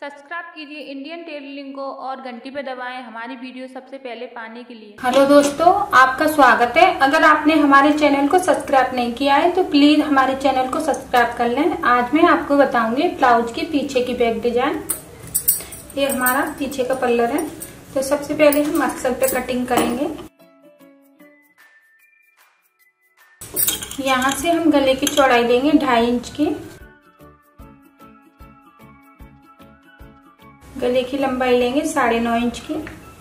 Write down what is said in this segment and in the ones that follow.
Subscribe कीजिए Indian tailoring को और घंटी पे दबाएं हमारी वीडियो सबसे पहले पाने के लिए। हेलो दोस्तों, आपका स्वागत है। अगर आपने हमारे चैनल को सब्सक्राइब नहीं किया है तो प्लीज हमारे चैनल को सब्सक्राइब कर लें। आज मैं आपको बताऊंगी ब्लाउज की पीछे की बैक डिजाइन। ये हमारा पीछे का पल्लर है। तो सबसे पहले हम अस्तर पे कटिंग करेंगे। यहाँ से हम गले की चौड़ाई लेंगे 2.5 इंच की। गले की लंबाई लेंगे 9.5 इंच की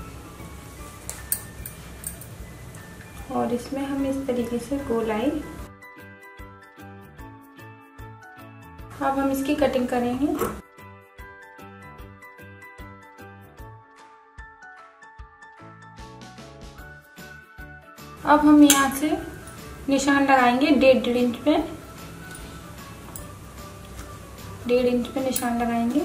और इसमें हम इस तरीके से गोलाई। अब हम इसकी कटिंग करेंगे। अब हम यहाँ से निशान लगाएंगे 1.5 इंच पे। 1.5 इंच पे निशान लगाएंगे।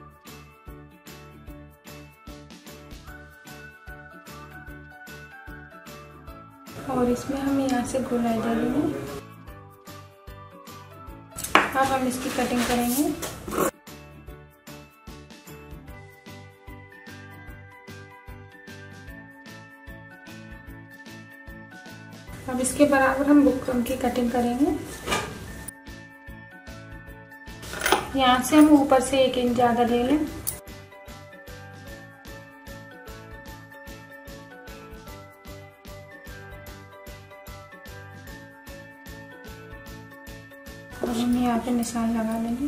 और इसमें हम यहाँ से गोलाई दे देंगे। अब हम इसकी कटिंग करेंगे। अब इसके बराबर हम बुकरम की कटिंग करेंगे। यहाँ से हम ऊपर से 1 इंच ज्यादा ले लें। और हम यहाँ पे निशान लगा लेंगे।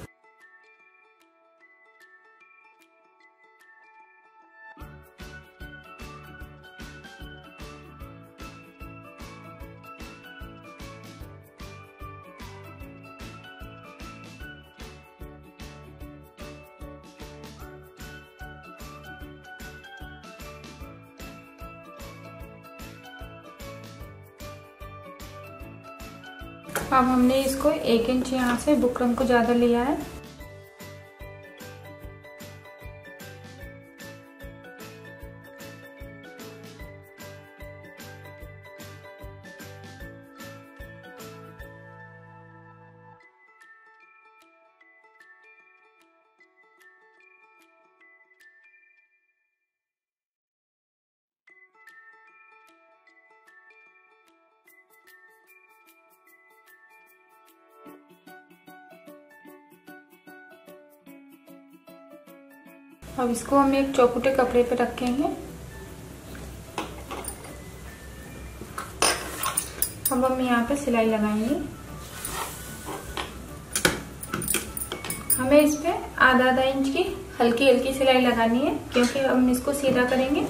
अब हमने इसको 1 इंच यहाँ से बुकरम को ज्यादा लिया है। अब इसको हम एक चौकुटे कपड़े पे रखेंगे। अब हम यहाँ पे सिलाई लगाएंगे। हमें इस पे आधा इंच की हल्की हल्की सिलाई लगानी है क्योंकि हम इसको सीधा करेंगे।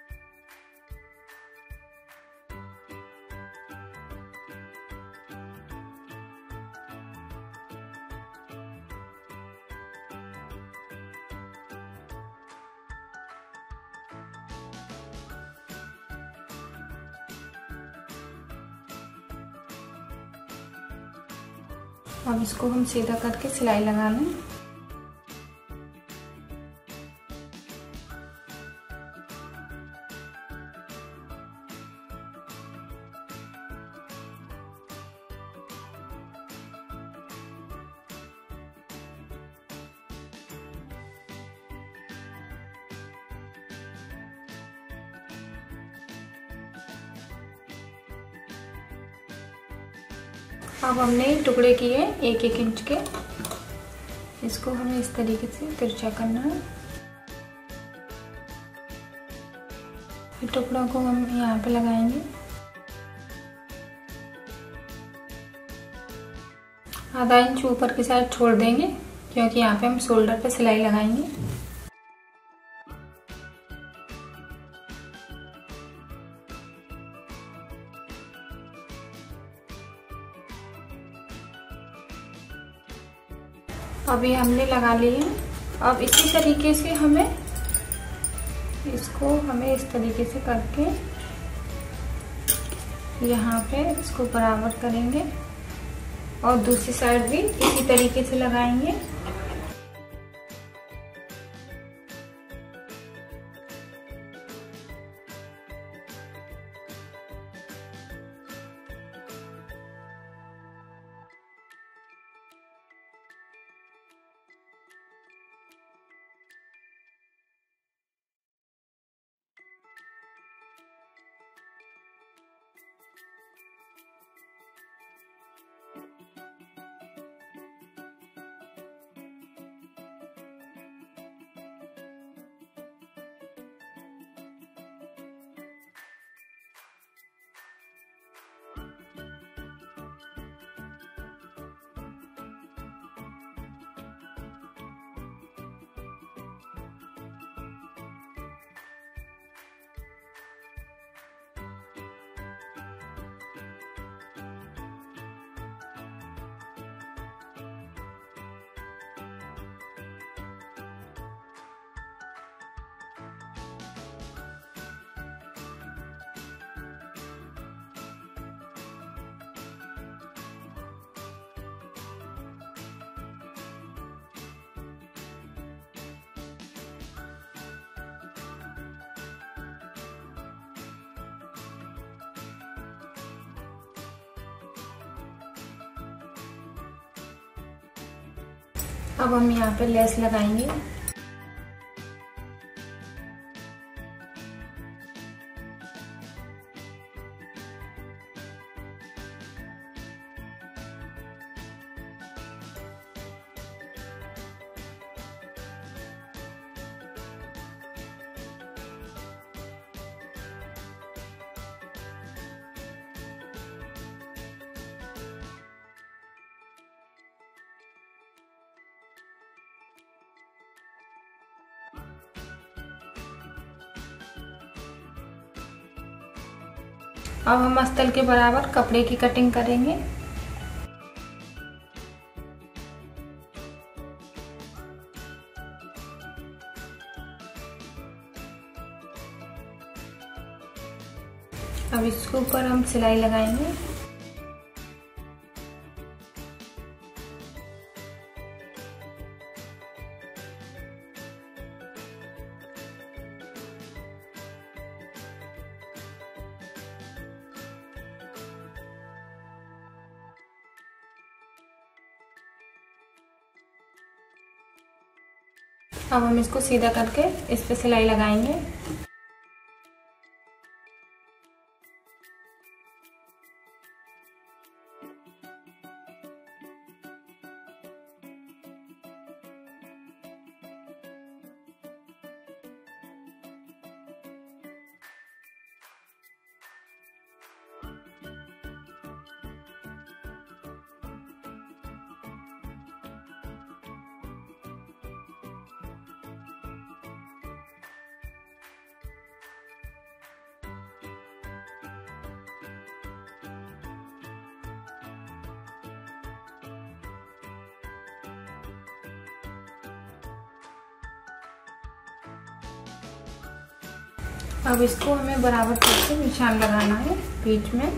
अब इसको हम सीधा करके सिलाई लगा लें। अब हमने टुकड़े किए 1-1 इंच के। इसको हमें इस तरीके से तिरछा करना है। टुकड़ों को हम यहाँ पे लगाएंगे। आधा इंच ऊपर की साइड छोड़ देंगे क्योंकि यहाँ पे हम शोल्डर पे सिलाई लगाएंगे। अभी हमने लगा लिए। अब इसी तरीके से हमें इस तरीके से करके यहाँ पे इसको बराबर करेंगे और दूसरी साइड भी इसी तरीके से लगाएंगे। अब हम यहाँ पे लेस लगाएंगे। अब हम अस्तर के बराबर कपड़े की कटिंग करेंगे। अब इसके ऊपर हम सिलाई लगाएंगे। अब हम इसको सीधा करके इस पे सिलाई लगाएंगे। अब इसको हमें बराबर करके निशान लगाना है बीच में।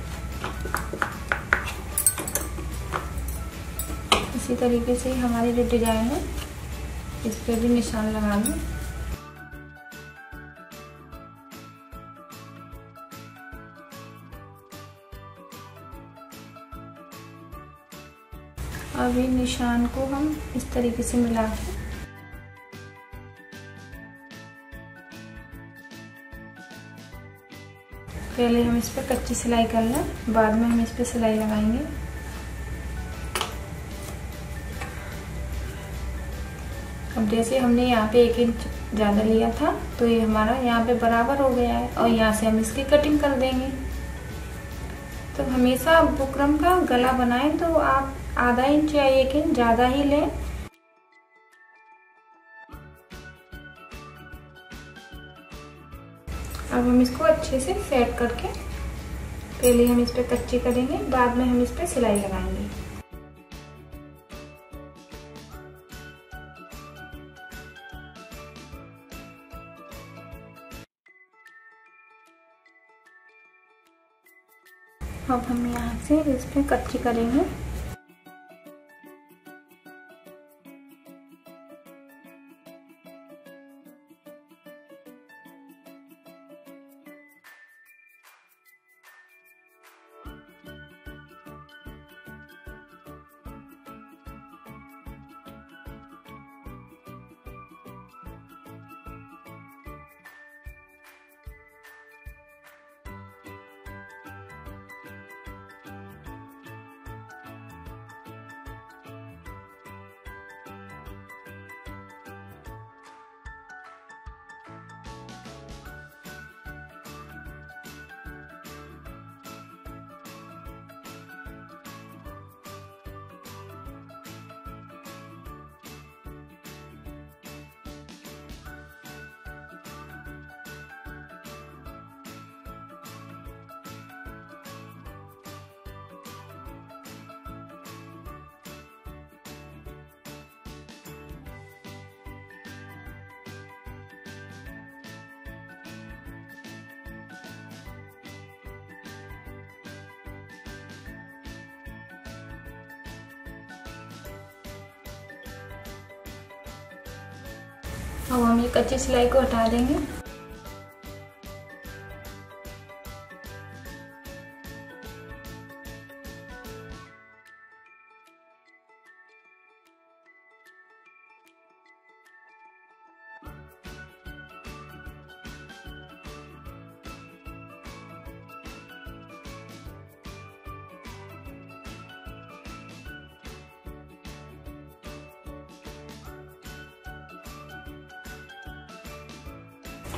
इसी तरीके से हमारी जो डिजाइन है इस पे भी निशान लगाना है। अब ये निशान को हम इस तरीके से मिला के पहले हम इस पे कच्ची सिलाई कर लें, बाद में हम इस पे सिलाई लगाएंगे। अब जैसे हमने यहाँ पे 1 इंच ज़्यादा लिया था तो ये हमारा यहाँ पे बराबर हो गया है और यहाँ से हम इसकी कटिंग कर देंगे। तो हमेशा बुकरम का गला बनाएं तो आप आधा इंच या 1 इंच ज़्यादा ही लें। अब हम इसको अच्छे से सेट करके पहले हम इस पे कच्ची करेंगे, बाद में हम इस पे सिलाई लगाएंगे। अब हम यहाँ से इस पे कच्ची करेंगे। अब हम ये कच्ची सिलाई को हटा देंगे।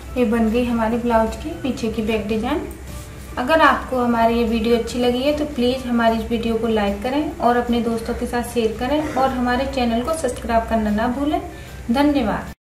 ये बन गई हमारे ब्लाउज की पीछे की बैक डिजाइन। अगर आपको हमारी ये वीडियो अच्छी लगी है तो प्लीज़ हमारी इस वीडियो को लाइक करें और अपने दोस्तों के साथ शेयर करें और हमारे चैनल को सब्सक्राइब करना ना भूलें। धन्यवाद।